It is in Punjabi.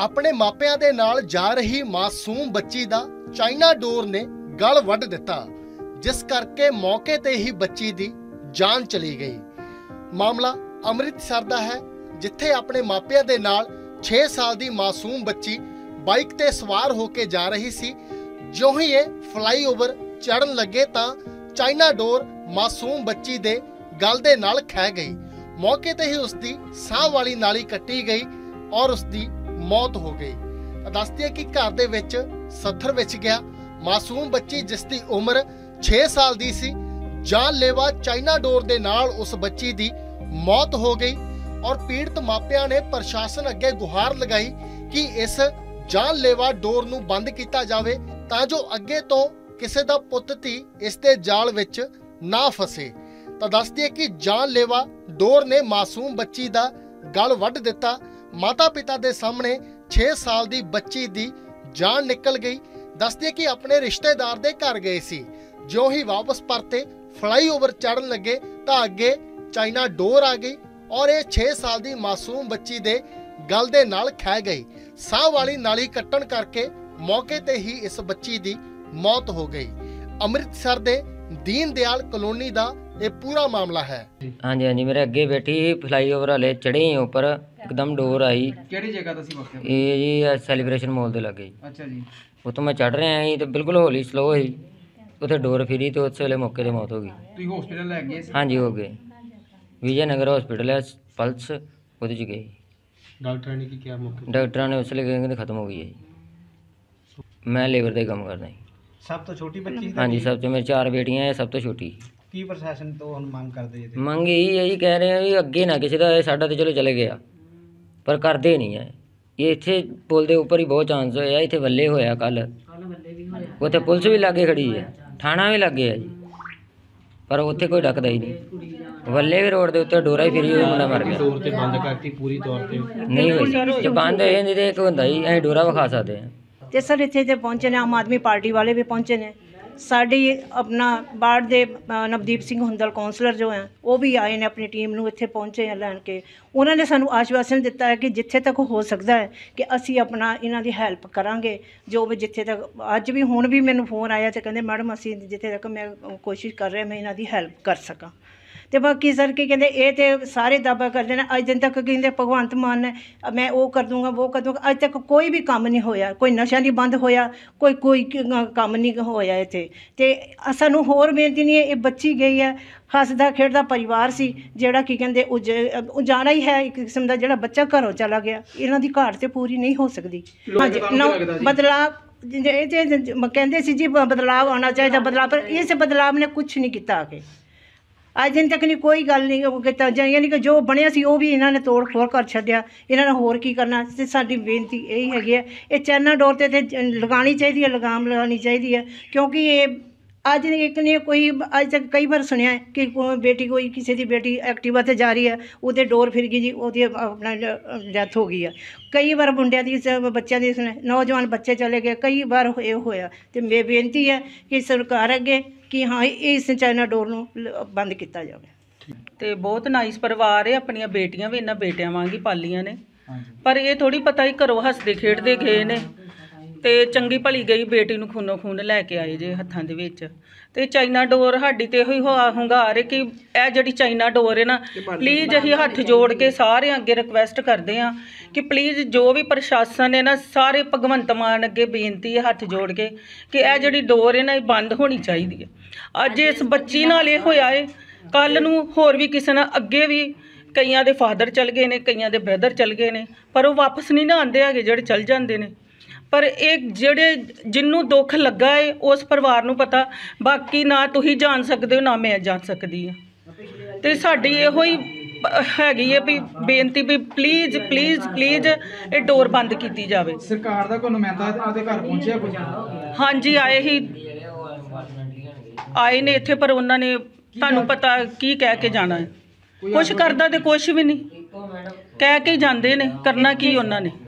ਆਪਣੇ ਮਾਪਿਆਂ ਦੇ ਨਾਲ ਜਾ ਰਹੀ ਮਾਸੂਮ ਬੱਚੀ ਦਾ ਚਾਈਨਾ ਡੋਰ ਨੇ ਗਲ ਵੱਢ ਦਿੱਤਾ, ਜਿਸ ਕਰਕੇ ਮੌਕੇ ਤੇ ਹੀ ਬੱਚੀ ਦੀ ਜਾਨ ਚਲੀ ਗਈ। ਮਾਮਲਾ ਅੰਮ੍ਰਿਤਸਰ ਦਾ ਹੈ, ਜਿੱਥੇ ਆਪਣੇ ਮਾਪਿਆਂ ਦੇ ਨਾਲ 6 ਸਾਲ ਦੀ ਮਾਸੂਮ ਬੱਚੀ ਬਾਈਕ ਤੇ ਸਵਾਰ ਹੋ ਕੇ ਜਾ ਰਹੀ ਸੀ। ਜਿਉਂ ਹੀ ਇਹ ਫਲਾਈਓਵਰ ਚੜਨ ਲੱਗੇ ਤਾਂ ਚਾਈਨਾ ਡੋਰ ਮਾਸੂਮ ਬੱਚੀ ਦੇ ਗਲ ਦੇ ਨਾਲ ਖਹਿ ਗਈ। ਮੌਕੇ ਤੇ ਹੀ ਉਸਦੀ ਸਾਹ ਵਾਲੀ ਨਾਲੀ ਕੱਟੀ ਗਈ ਔਰ ਉਸਦੀ ਮੌਤ ਹੋ ਗਈ। ਦੱਸ ਦਈਏ ਕਿ ਘਰ ਦੇ ਵਿੱਚ ਸੱਥਰ ਵਿਚ ਗਿਆ। ਮਾਸੂਮ ਬੱਚੀ ਜਿਸ ਦੀ ਉਮਰ 6 ਸਾਲ ਦੀ ਸੀ, ਜਾਨਲੇਵਾ ਚਾਈਨਾ ਡੋਰ ਦੇ ਨਾਲ ਉਸ ਬੱਚੀ ਦੀ ਮੌਤ ਹੋ ਗਈ ਔਰ ਪੀੜਤ ਮਾਪਿਆਂ ਨੇ ਪ੍ਰਸ਼ਾਸਨ ਅੱਗੇ ਗੁਹਾਰ ਲਗਾਈ ਕਿ ਇਸ ਜਾਨਲੇਵਾ ਡੋਰ ਨੂੰ ਬੰਦ ਕੀਤਾ ਜਾਵੇ ਤਾਂ ਜੋ ਅੱਗੇ ਤੋਂ ਕਿਸੇ ਦਾ ਪੁੱਤ ਧੀ ਇਸ ਦੇ ਜਾਲ ਵਿੱਚ ਨਾ ਫਸੇ। ਤਾਂ ਦੱਸ ਦਈਏ ਕਿ ਜਾਨਲੇਵਾ ਡੋਰ ਨੇ ਮਾਸੂਮ ਬੱਚੀ ਦਾ ਗਲ ਵੱਢ ਦਿੱਤਾ। ਮਾਤਾ ਪਿਤਾ ਦੇ ਸਾਹਮਣੇ 6 ਸਾਲ ਦੀ ਬੱਚੀ ਦੀ ਜਾਨ ਨਿਕਲ ਗਈ। ਦੱਸ ਦਈਏ ਕਿ ਆਪਣੇ ਰਿਸ਼ਤੇਦਾਰ ਦੇ ਘਰ ਗਏ ਸੀ। ਜਿਉਂ ਹੀ ਵਾਪਸ ਪਰਤੇ ਫਲਾਈਓਵਰ ਚੜਨ ਲੱਗੇ ਤਾਂ ਅੱਗੇ ਚਾਈਨਾ ਡੋਰ ਆ ਗਈ ਔਰ ਇਹ 6 ਸਾਲ ਦੀ ਮਾਸੂਮ ਬੱਚੀ ਦੇ ਗਲ ਦੇ ਨਾਲ ਖਹਿ ਗਈ। ਸਾਹ ਵਾਲੀ ਨਾਲੀ ਕੱਟਣ ਕਰਕੇ ਮੌਕੇ ਤੇ ਹੀ ਇਸ ਬੱਚੀ ਦੀ ਮੌਤ ਹੋ ਗਈ। ਅੰਮ੍ਰਿਤਸਰ ਦੇ ਦੀਨ ਦਿਆਲ ਕਲੋਨੀ ਦਾ ਇਹ ਪੂਰਾ ਮਾਮਲਾ है। हाँ जी मेरे अगे बैठी फ्लाईओवर वाले चढ़े ही ऊपर एकदम डोर आई। ਕਿਹੜੀ ਜਗ੍ਹਾ ਤੋਂ ਸੀ ਵਕਤ? ये जी सैलीब्रेशन मॉल ਦੇ ਲੱਗੇ। ਅੱਛਾ ਜੀ। ਉੱਥੋਂ ਮੈਂ ਚੜ ਰਿਹਾ ਸੀ ਤੇ ਬਿਲਕੁਲ ਹੌਲੀ ਸਲੋ ਸੀ, ਉੱਥੇ ਡੋਰ ਫਿਰੀ ਤੇ ਉਸ ਵੇਲੇ ਮੌਕੇ ਤੇ ਮੌਤ ਹੋ ਗਈ। ਤੁਸੀਂ ਹਸਪੀਟਲ ਲੈ ਗਏ ਸੀ? ਹਾਂਜੀ ਹੋ ਗਏ, ਵਿਜੇ ਨਗਰ ਹਸਪੀਟਲ ਹੈ ਪਲਸ, ਉਹਦੇ ਚ ਗਏ। ਡਾਕਟਰਾਂ ਨੇ ਕੀ ਕਿਹਾ ਮੌਕੇ? ਡਾਕਟਰਾਂ ਨੇ ਉਸ ਵੇਲੇ ਕਹਿੰਦੇ ਖਤਮ ਹੋ ਗਈ ਹੈ ਜੀ। ਮੈਂ ਲੇਬਰ ਦਾ ਹੀ ਕੰਮ ਕਰਦਾ ਜੀ। ਸਭ ਤੋਂ ਛੋਟੀ ਬੱਚੀ? ਹਾਂਜੀ ਸਭ ਤੋਂ, ਮੇਰੇ 4 ਬੇਟੀਆਂ ਹੈ, ਸਭ ਤੋਂ ਛੋਟੀ। ਕੀ ਪ੍ਰਸ਼ਾਸਨ ਤੋਂ ਹੁਣ ਮੰਗ ਕਰਦੇ ਜੀ? ਮੰਗ ਇਹੀ ਹੈ ਜੀ, ਕਹਿ ਰਹੇ ਆ ਵੀ ਅੱਗੇ ਨਾ ਕਿਸੇ ਦਾ, ਸਾਡਾ ਤੇ ਚਲੋ ਚਲੇ ਗਿਆ ਪਰ ਕਰਦੇ ਨਹੀਂ ਹੈ। ਇਹ ਇੱਥੇ ਪੁਲ ਦੇ ਉੱਪਰ ਹੀ ਬਹੁਤ ਚਾਂਸ ਹੋਇਆ, ਇੱਥੇ ਵੱਲੇ ਹੋਇਆ ਕੱਲ, ਉੱਥੇ ਪੁਲਿਸ ਵੀ ਲਾਗੇ ਖੜੀ ਹੈ, ਥਾਣਾ ਵੀ ਲੱਗੇ ਹੈ ਜੀ, ਪਰ ਉੱਥੇ ਕੋਈ ਡੱਕਦਾ ਹੀ ਨਹੀਂ। ਵੱਲੇ ਵੀ ਰੋਡ ਦੇ ਉੱਤੇ ਡੋਰਾ ਹੀ ਫਿਰੀ ਹੋਈ, ਮੁੰਡਾ ਮਰ ਗਿਆ। ਡੋਰ ਤੇ ਬੰਦ ਕਰਤੀ ਪੂਰੀ ਤੌਰ ਤੇ? ਨਹੀਂ ਹੋਈ, ਜੇ ਬੰਦ ਹੋ ਜਾਂਦੀ ਤੇ ਇੱਕ ਹੁੰਦਾ ਜੀ ਅਸੀਂ ਡੋਰਾ ਵਿਖਾ ਸਕਦੇ ਹਾਂ। ਤੇ ਸਰ ਇੱਥੇ ਤੇ ਪਹੁੰਚੇ ਨੇ, ਆਮ ਆਦਮੀ ਪਾਰਟੀ ਵਾਲੇ ਵੀ ਪਹੁੰਚੇ ਨੇ, ਸਾਡੀ ਆਪਣਾ ਬਾੜ ਦੇ ਨਵਦੀਪ ਸਿੰਘ ਹੁੰਦਲ ਕੌਂਸਲਰ ਜੋ ਹੈ ਉਹ ਵੀ ਆਏ ਨੇ, ਆਪਣੀ ਟੀਮ ਨੂੰ ਇੱਥੇ ਪਹੁੰਚੇ हैं ਲੈਣ ਕੇ। ਉਹਨਾਂ ਨੇ ਸਾਨੂੰ ਆਸ਼ਵਾਸਨ ਦਿੱਤਾ ਹੈ ਕਿ ਜਿੱਥੇ ਤੱਕ ਹੋ ਸਕਦਾ ਹੈ ਕਿ ਅਸੀਂ ਆਪਣਾ ਇਹਨਾਂ ਦੀ ਹੈਲਪ ਕਰਾਂਗੇ, ਜੋ ਵੀ ਜਿੱਥੇ ਤੱਕ। ਅੱਜ ਵੀ ਹੁਣ ਵੀ ਮੈਨੂੰ ਫੋਨ ਆਇਆ ਤੇ ਕਹਿੰਦੇ ਮੈਡਮ ਅਸੀਂ ਜਿੱਥੇ ਤੱਕ ਮੈਂ ਕੋਸ਼ਿਸ਼ ਕਰ ਰਿਹਾ ਮੈਂ ਇਹਨਾਂ ਦੀ ਹੈਲਪ ਕਰ ਸਕਾਂ। ਤੇ ਬਾਕੀ ਸਰ ਕੀ ਕਹਿੰਦੇ ਇਹ ਤੇ ਸਾਰੇ ਦਾਅਵਾ ਕਰਦੇ ਨੇ, ਅੱਜ ਦਿਨ ਤੱਕ ਕਹਿੰਦੇ ਭਗਵੰਤ ਮਾਨ ਨੇ ਮੈਂ ਉਹ ਕਰ ਦੂੰਗਾ ਉਹ ਕਰ ਦੂੰਗਾ, ਅੱਜ ਤੱਕ ਕੋਈ ਵੀ ਕੰਮ ਨਹੀਂ ਹੋਇਆ, ਕੋਈ ਨਸ਼ਾ ਨਹੀਂ ਬੰਦ ਹੋਇਆ, ਕੋਈ ਕੰਮ ਨਹੀਂ ਹੋਇਆ ਇੱਥੇ। ਤੇ ਸਾਨੂੰ ਹੋਰ ਬੇਨਤੀ ਨਹੀਂ ਹੈ, ਇਹ ਬੱਚੀ ਗਈ ਹੈ, ਹੱਸਦਾ ਖੇਡਦਾ ਪਰਿਵਾਰ ਸੀ ਜਿਹੜਾ ਕੀ ਕਹਿੰਦੇ ਉਜਾੜਾ ਹੀ ਹੈ ਇੱਕ ਕਿਸਮ ਦਾ, ਜਿਹੜਾ ਬੱਚਾ ਘਰੋਂ ਚਲਾ ਗਿਆ। ਇਹਨਾਂ ਦੀ ਘਾਟ ਤੇ ਪੂਰੀ ਨਹੀਂ ਹੋ ਸਕਦੀ। ਹਾਂਜੀ ਬਦਲਾਵ ਇਹ ਤੇ ਕਹਿੰਦੇ ਸੀ ਜੀ ਬਦਲਾਵ ਆਉਣਾ ਚਾਹੀਦਾ, ਬਦਲਾਵ, ਪਰ ਇਸ ਬਦਲਾਵ ਨੇ ਕੁਛ ਨਹੀਂ ਕੀਤਾ ਆ ਕੇ। ਅੱਜ ਦਿਨ ਤੱਕ ਨਹੀਂ ਕੋਈ ਗੱਲ ਨਹੀਂ ਕੀਤਾ, ਯਾਨੀ ਕਿ ਜੋ ਬਣਿਆ ਸੀ ਉਹ ਵੀ ਇਹਨਾਂ ਨੇ ਤੋੜ ਫੋੜ ਕਰ ਛੱਡਿਆ। ਇਹਨਾਂ ਨੇ ਹੋਰ ਕੀ ਕਰਨਾ। ਤੇ ਸਾਡੀ ਬੇਨਤੀ ਇਹੀ ਹੈਗੀ ਹੈ, ਇਹ ਚਾਈਨਾ ਡੋਰ ਤੇ ਲਗਾਉਣੀ ਚਾਹੀਦੀ ਹੈ, ਲਗਾਮ ਲਗਾਉਣੀ ਚਾਹੀਦੀ ਹੈ, ਕਿਉਂਕਿ ਇਹ ਅੱਜ ਇੱਕ ਨੇ ਕੋਈ ਅੱਜ ਤੱਕ ਕਈ ਵਾਰ ਸੁਣਿਆ ਕਿ ਬੇਟੀ ਕੋਈ ਕਿਸੇ ਦੀ ਬੇਟੀ ਐਕਟਿਵਾ 'ਤੇ ਜਾ ਰਹੀ ਹੈ, ਉਹਦੇ ਡੋਰ ਫਿਰ ਗਈ ਜੀ, ਉਹਦੀ ਆਪਣਾ ਡੈਥ ਹੋ ਗਈ ਹੈ। ਕਈ ਵਾਰ ਮੁੰਡਿਆਂ ਦੀ ਬੱਚਿਆਂ ਦੀ ਨੌਜਵਾਨ ਬੱਚੇ ਚਲੇ ਗਏ, ਕਈ ਵਾਰ ਇਹ ਹੋਇਆ। ਤੇ ਮੇਰੀ ਬੇਨਤੀ ਹੈ ਕਿ ਸਰਕਾਰ ਅੱਗੇ ਕਿ ਹਾਂ ਇਸ ਚਾਈਨਾ ਡੋਰ ਨੂੰ ਬੰਦ ਕੀਤਾ ਜਾਵੇ। ਤੇ ਬਹੁਤ ਨਾਈਸ ਪਰਿਵਾਰ ਹੈ, ਆਪਣੀਆਂ ਬੇਟੀਆਂ ਵੀ ਇਹਨਾਂ ਬੇਟਿਆਂ ਵਾਂਗ ਹੀ ਪਾਲੀਆਂ ਨੇ, ਪਰ ਇਹ ਥੋੜੀ ਪਤਾ ਹੀ ਘਰੋਂ ਹੱਸਦੇ ਖੇਡਦੇ ਗਏ ਨੇ ਤੇ ਚੰਗੀ ਭਲੀ ਗਈ ਬੇਟੀ ਨੂੰ ਖੂਨੋ ਖੂਨ ਲੈ ਕੇ ਆਏ ਜੇ ਹੱਥਾਂ ਦੇ ਵਿੱਚ। ਤੇ ਚਾਈਨਾ ਡੋਰ ਸਾਡੀ ਤੇ ਇਹੋ ਹੀ ਹੁੰਗਾਰ ਹੈ ਕਿ ਇਹ ਜਿਹੜੀ ਚਾਈਨਾ ਡੋਰ ਹੈ ਨਾ, ਪਲੀਜ਼ ਅਸੀਂ ਹੱਥ ਜੋੜ ਕੇ ਸਾਰਿਆਂ ਅੱਗੇ ਰਿਕੁਐਸਟ ਕਰਦੇ ਹਾਂ ਕਿ ਪਲੀਜ਼ ਜੋ ਵੀ ਪ੍ਰਸ਼ਾਸਨ ਹੈ ਨਾ, ਸਾਰੇ ਭਗਵੰਤ ਮਾਨ ਅੱਗੇ ਬੇਨਤੀ ਹੈ ਹੱਥ ਜੋੜ ਕੇ ਕਿ ਇਹ ਜਿਹੜੀ ਡੋਰ ਹੈ ਨਾ ਇਹ ਬੰਦ ਹੋਣੀ ਚਾਹੀਦੀ ਹੈ। ਅੱਜ ਇਸ ਬੱਚੀ ਨਾਲ ਇਹ ਹੋਇਆ ਹੈ, ਕੱਲ੍ਹ ਨੂੰ ਹੋਰ ਵੀ ਕਿਸੇ ਨਾਲ, ਅੱਗੇ ਵੀ ਕਈਆਂ ਦੇ ਫਾਦਰ ਚਲ ਗਏ ਨੇ, ਕਈਆਂ ਦੇ ਬ੍ਰਦਰ ਚਲ ਗਏ ਨੇ, ਪਰ ਉਹ ਵਾਪਸ ਨਹੀਂ ਨਾ ਆਉਂਦੇ ਹੈਗੇ ਜਿਹੜੇ ਚਲ ਜਾਂਦੇ ਨੇ। ਪਰ ਇਹ ਜਿਹੜੇ ਜਿਹਨੂੰ ਦੁੱਖ ਲੱਗਾ ਹੈ ਉਸ ਪਰਿਵਾਰ ਨੂੰ ਪਤਾ, ਬਾਕੀ ਨਾ ਤੁਸੀਂ ਜਾਣ ਸਕਦੇ ਹੋ ਨਾ ਮੈਂ ਜਾਣ ਸਕਦੀ ਹਾਂ। ਤੇ ਸਾਡੀ ਇਹੋ ਹੀ ਹੈਗੀ ਹੈ ਵੀ ਬੇਨਤੀ ਵੀ ਪਲੀਜ਼ ਪਲੀਜ਼ ਪਲੀਜ਼ ਇਹ ਡੋਰ ਬੰਦ ਕੀਤੀ ਜਾਵੇ। ਸਰਕਾਰ ਦਾ ਕੋਈ ਨੁਮਾਇੰਦਾ ਆਦੇ ਘਰ ਪਹੁੰਚਿਆ ਕੁਝ? ਹਾਂਜੀ ਆਏ ਨੇ ਇੱਥੇ, ਪਰ ਉਹਨਾਂ ਨੇ ਤੁਹਾਨੂੰ ਪਤਾ ਕੀ ਕਹਿ ਕੇ ਜਾਣਾ ਹੈ, ਕੁਛ ਕਰਦਾ ਤੇ ਕੁਛ ਵੀ ਨਹੀਂ, ਕਹਿ ਕੇ ਜਾਂਦੇ ਨੇ, ਕਰਨਾ ਕੀ ਉਹਨਾਂ ਨੇ।